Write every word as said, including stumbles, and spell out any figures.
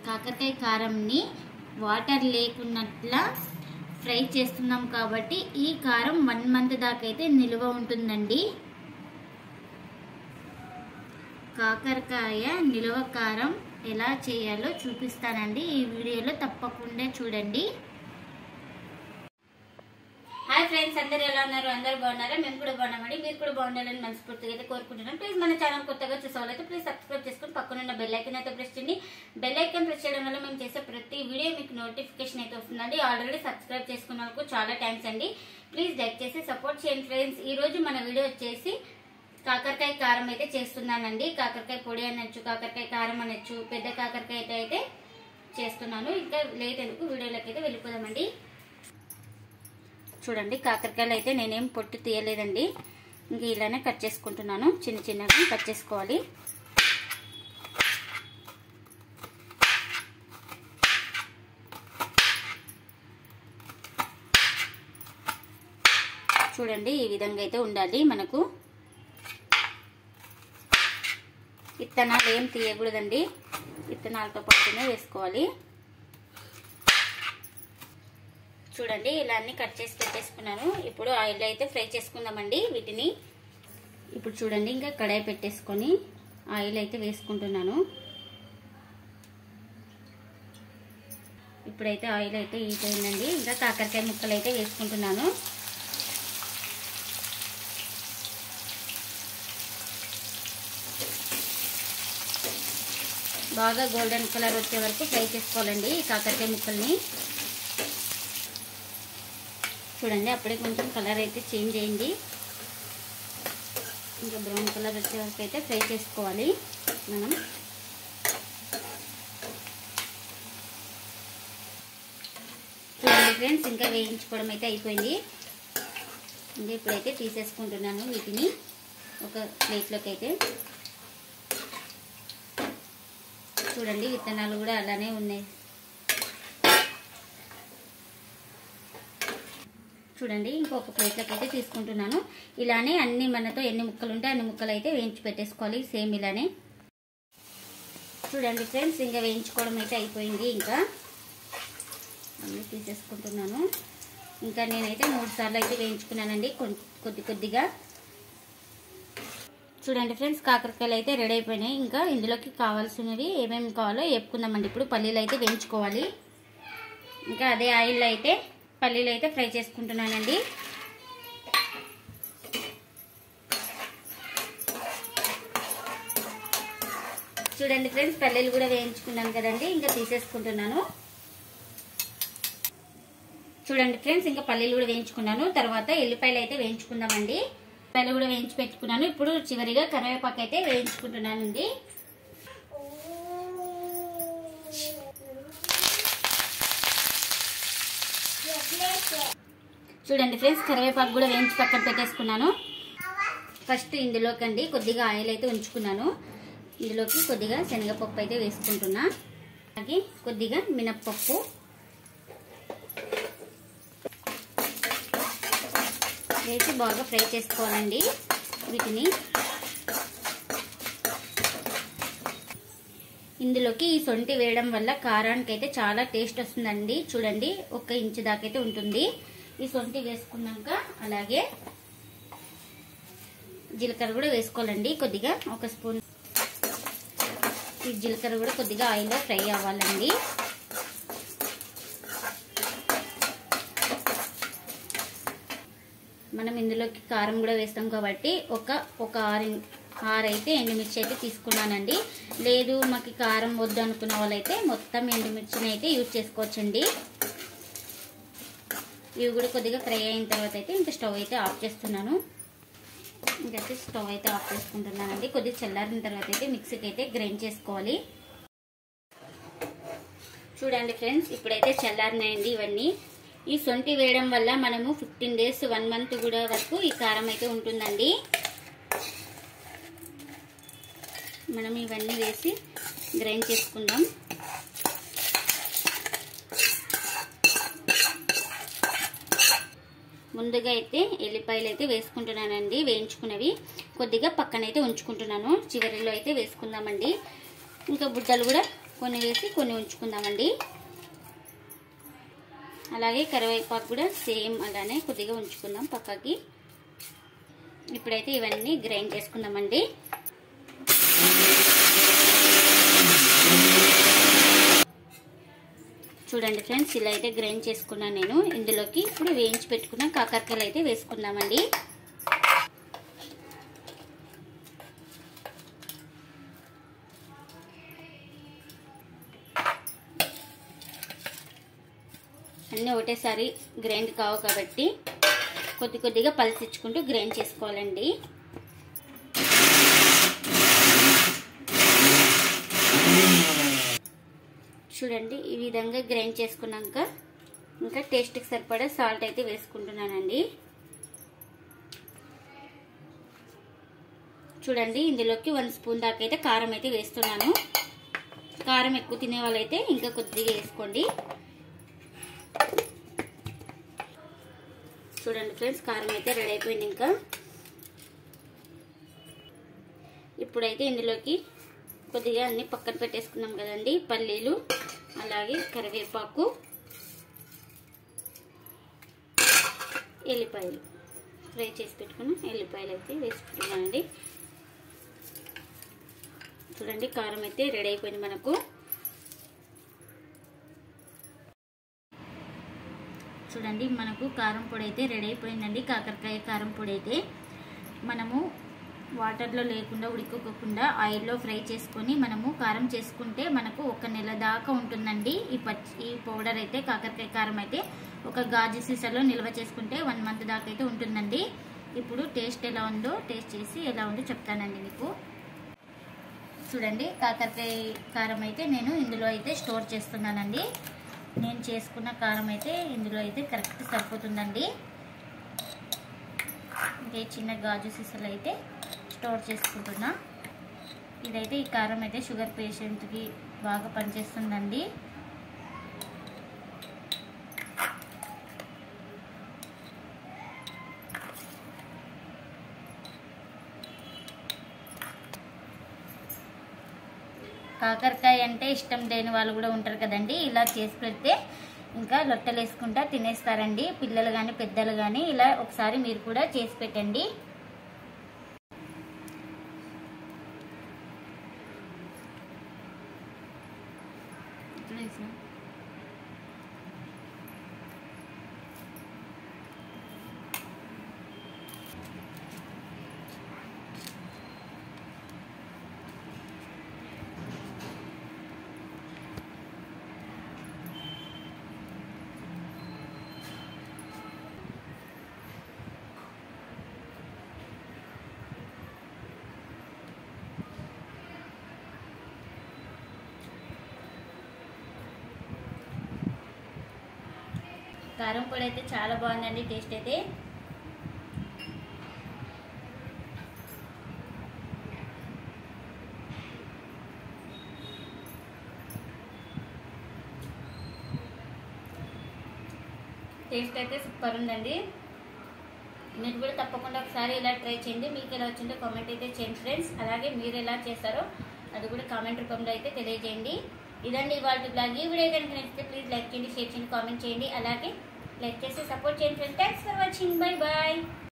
కాకరకాయ కారంని water లేకున్నట్లా fry చేస్తున్నాం కాబట్టి ఈ కారం వన్ మంత్ దాకా అయితే నిల్వ ఉంటుందండి. కాకరకాయ నిల్వ కారం ఎలా చేయాలో చూపిస్తానండి. ఈ వీడియోలో తప్పకుండా చూడండి. హాయ్ ఫ్రెండ్స్, అందరు ఎలా ఉన్నారు? అందరు బాగున్నారా? మేము కూడా బాగున్నామండి. మీరు కూడా బాగుండాలని మనస్ఫూర్తిగా అయితే కోరుకుంటున్నాను. ప్లీజ్ మన ఛానల్ కొత్తగా చూసే వాళ్ళైతే ప్లీజ్ సబ్స్క్రైబ్ చేసుకుని పక్కన ఉన్న బెల్ ఐకాన్ అయితే ప్రెస్ చేయండి. బెల్ ఐకాన్ ప్రెస్ చేయడం వల్ల మేము చేసే ప్రతి వీడియో మీకు నోటిఫికేషన్ అయితే వస్తుందండి. ఆల్రెడీ సబ్స్క్రైబ్ చేసుకున్న వాళ్ళకు చాలా థ్యాంక్స్ అండి. ప్లీజ్ లైక్ చేసి సపోర్ట్ చేయండి ఫ్రెండ్స్. ఈ రోజు మన వీడియో వచ్చేసి కాకరకాయ కారం అయితే చేస్తున్నానండి. కాకరకాయ పొడి అనొచ్చు, కాకరకాయ కారం అనొచ్చు, పెద్ద కాకరకాయ అయితే అయితే చేస్తున్నాను. ఇంకా లేట్ ఎందుకు వీడియోలోకి అయితే వెళ్ళిపోదామండి. చూడండి, కాకరకాయలు అయితే నేనేం పొట్టు తీయలేదండి. ఇంక ఇలానే కట్ చేసుకుంటున్నాను. చిన్న చిన్నగా కట్ చేసుకోవాలి. చూడండి, ఈ విధంగా అయితే ఉండాలి. మనకు విత్తనాలు ఏం తీయకూడదండి, విత్తనాలతో పాటునే వేసుకోవాలి. చూడండి, ఇలా అన్ని కట్ చేసి పెట్టేసుకున్నాను. ఇప్పుడు ఆయిల్ అయితే ఫ్రై చేసుకుందామండి వీటిని. ఇప్పుడు చూడండి, ఇంకా కడాయి పెట్టేసుకొని ఆయిల్ అయితే వేసుకుంటున్నాను. ఇప్పుడైతే ఆయిల్ అయితే హీట్ అయిందండి. ఇంకా కాకరకాయ ముక్కలు అయితే వేసుకుంటున్నాను. బాగా గోల్డెన్ కలర్ వచ్చే వరకు ఫ్రై చేసుకోవాలండి ఈ కాకరకాయ ముక్కల్ని. చూడండి, అప్పుడే కొంచెం కలర్ అయితే చేంజ్ అయింది. ఇంకా బ్రౌన్ కలర్ వచ్చే వరకు అయితే ఫ్రై చేసుకోవాలి మనం. చూడండి ఫ్రెండ్స్, ఇంకా వేయించుకోవడం అయితే అయిపోయింది. ఇంకా ఇప్పుడైతే తీసేసుకుంటున్నాను వీటిని ఒక ప్లేట్లోకి అయితే. చూడండి, విత్తనాలు కూడా అలానే ఉన్నాయి. చూడండి, ఇంకొక ప్లేట్లోకి అయితే తీసుకుంటున్నాను. ఇలానే అన్ని మనతో ఎన్ని ముక్కలు ఉంటే అన్ని ముక్కలు అయితే వేయించి పెట్టేసుకోవాలి సేమ్ ఇలానే. చూడండి ఫ్రెండ్స్, ఇంకా వేయించుకోవడం అయితే అయిపోయింది. ఇంకా అన్నీ తీసేసుకుంటున్నాను. ఇంకా నేనైతే మూడు సార్లు అయితే వేయించుకున్నానండి కొద్ది కొద్దిగా. చూడండి ఫ్రెండ్స్, కాకరకాయలు అయితే రెడీ అయిపోయినాయి. ఇంకా ఇందులోకి కావాల్సినవి ఏమేమి కావాలో వేపుకుందామండి. ఇప్పుడు పల్లీలు అయితే వేయించుకోవాలి. ఇంకా అదే ఆయిల్లో అయితే పల్లీలు అయితే ఫ్రై చేసుకుంటున్నానండి. చూడండి ఫ్రెండ్స్, పల్లీలు కూడా వేయించుకున్నాను కదండి. ఇంకా తీసేసుకుంటున్నాను. చూడండి ఫ్రెండ్స్, ఇంకా పల్లీలు కూడా వేయించుకున్నాను. తర్వాత ఎల్లిపాయలు అయితే వేయించుకుందామండి. ఎల్లిపాయలు కూడా వేయించి పెట్టుకున్నాను. ఇప్పుడు చివరిగా కరివేపాకు అయితే వేయించుకుంటున్నానండి. చూడండి ఫ్రెండ్స్, కరివేపాకు కూడా వేయించి పక్కన పెట్టేసుకున్నాను. ఫస్ట్ ఇందులోకి అండి కొద్దిగా ఆయిల్ అయితే ఉంచుకున్నాను. ఇందులోకి కొద్దిగా శనగపప్పు అయితే వేసుకుంటున్నా. అలాగే కొద్దిగా మినప్పప్పు, వేసి బాగా ఫ్రై చేసుకోవాలండి వీటిని. ఇందులోకి ఈ సొంటి వేయడం వల్ల కారానికి అయితే చాలా టేస్ట్ వస్తుందండి. చూడండి, ఒక ఇంచు దాకైతే ఉంటుంది ఈ సొంటి వేసుకున్నాక. అలాగే జీలకర్ర కూడా వేసుకోవాలండి కొద్దిగా, ఒక స్పూన్. ఈ జీలకర్ర కూడా కొద్దిగా ఆయిల్లో ఫ్రై అవ్వాలండి. మనం ఇందులోకి కారం కూడా వేస్తాం కాబట్టి ఒక ఒక ఆరు ఆరైతే ఎండుమిర్చి అయితే తీసుకున్నానండి. లేదు మాకు కారం వద్దు అనుకున్న వాళ్ళైతే మొత్తం ఎండుమిర్చిని అయితే యూజ్ చేసుకోవచ్చండి. ఇవి కూడా కొద్దిగా ఫ్రై అయిన తర్వాత అయితే ఇంకా స్టవ్ అయితే ఆఫ్ చేస్తున్నాను. ఇంకైతే స్టవ్ అయితే ఆఫ్ చేసుకుంటున్నానండి. కొద్దిగా చల్లారిన తర్వాత అయితే మిక్సీకి అయితే గ్రైండ్ చేసుకోవాలి. చూడండి ఫ్రెండ్స్, ఇప్పుడైతే చల్లారినాయండి ఇవన్నీ. ఈ సొంటి వేయడం వల్ల మనము ఫిఫ్టీన్ డేస్ వన్ మంత్ కూడా వరకు ఈ కారం అయితే ఉంటుందండి. మనం ఇవన్నీ వేసి గ్రైండ్ చేసుకుందాం. ముందుగా అయితే ఎల్లిపాయలు అయితే వేసుకుంటున్నానండి, వేయించుకున్నవి. కొద్దిగా పక్కనైతే ఉంచుకుంటున్నాను. చివరిలో అయితే వేసుకుందామండి. ఇంకా బుడ్డలు కూడా కొన్ని వేసి కొన్ని ఉంచుకుందామండి. అలాగే కరివేపాకు కూడా సేమ్ అలానే కొద్దిగా ఉంచుకుందాం పక్కకి. ఇప్పుడైతే ఇవన్నీ గ్రైండ్ చేసుకుందామండి. చూడండి ఫ్రెండ్స్, ఇలా అయితే గ్రైండ్ చేసుకున్నాను నేను. ఇందులోకి ఇప్పుడు వేయించి పెట్టుకున్న కాకరకాయలు అయితే వేసుకుందామండి. అన్నీ ఒకటేసారి గ్రైండ్ కావు కాబట్టి కొద్ది కొద్దిగా పలిసిచ్చుకుంటూ గ్రైండ్ చేసుకోవాలండి. చూడండి, ఈ విధంగా గ్రైండ్ చేసుకున్నాక ఇంకా టేస్ట్కి సరిపడా సాల్ట్ అయితే వేసుకుంటున్నానండి. చూడండి, ఇందులోకి వన్ స్పూన్ దాకా అయితే కారం అయితే వేస్తున్నాను. కారం ఎక్కువ తినే వాళ్ళైతే ఇంకా కొద్దిగా వేసుకోండి. చూడండి ఫ్రెండ్స్, కారం అయితే రెడీ అయిపోయింది. ఇంకా ఇప్పుడైతే ఇందులోకి కొద్దిగా అన్ని పక్కన పెట్టేసుకున్నాం కదండి, పల్లీలు అలాగే కరివేపాకు, ఎల్లిపాయలు ఫ్రై చేసి పెట్టుకున్న ఎల్లిపాయలు అయితే వేసుకుంటున్నానండి. చూడండి, కారం అయితే రెడీ అయిపోయింది మనకు. చూడండి, మనకు కారం పొడి అయితే రెడీ అయిపోయిందండి. కాకరకాయ కారం పొడి అయితే మనము వాటర్లో లేకుండా ఉడికోకుండా ఆయిల్లో ఫ్రై చేసుకొని మనము కారం చేసుకుంటే మనకు ఒక నెల దాకా ఉంటుందండి. ఈ పచ్చి ఈ పౌడర్ అయితే కాకరకాయ కారం అయితే ఒక గాజు సీసాలో నిల్వ చేసుకుంటే వన్ మంత్ దాకా అయితే ఉంటుందండి. ఇప్పుడు టేస్ట్ ఎలా ఉందో టేస్ట్ చేసి ఎలా ఉందో చెప్తానండి మీకు. చూడండి, కాకరకాయ కారం అయితే నేను ఇందులో అయితే స్టోర్ చేస్తున్నానండి. నేను చేసుకున్న కారం అయితే ఇందులో అయితే కరెక్ట్ సరిపోతుందండి. ఇంకా చిన్న గాజు సీసాలు అయితే స్టోర్ చేసుకుంటున్నా. ఇదైతే ఈ కారం అయితే షుగర్ పేషెంట్కి బాగా పనిచేస్తుందండి. కాకరకాయ అంటే ఇష్టం లేని వాళ్ళు కూడా ఉంటారు కదండి. ఇలా చేసి పెడితే ఇంకా లొట్టలు వేసుకుంటా తినేస్తారండి పిల్లలు కానీ పెద్దలు కానీ. ఇలా ఒకసారి మీరు కూడా చేసి పెట్టండి. కారం పొడి అయితే చాలా బాగుందండి టేస్ట్ అయితే. టేస్ట్ అయితే సూపర్ ఉందండి. మీరు కూడా తప్పకుండా ఒకసారి ఇలా ట్రై చేయండి. మీకు ఎలా వచ్చిందో కామెంట్ అయితే చేయండి ఫ్రెండ్స్. అలాగే మీరు ఎలా చేస్తారో అది కూడా కామెంట్ రూపంలో అయితే తెలియజేయండి. ఇదండి ఇవాళ బ్లాగ్. ఈ వీడియో కనుక నచ్చితే ప్లీజ్ లైక్ చేయండి, షేర్ చేయండి, కామెంట్ చేయండి. అలాగే లైక్ చేసి సపోర్ట్ చేయండి friends. Thanks for watching. Bye bye.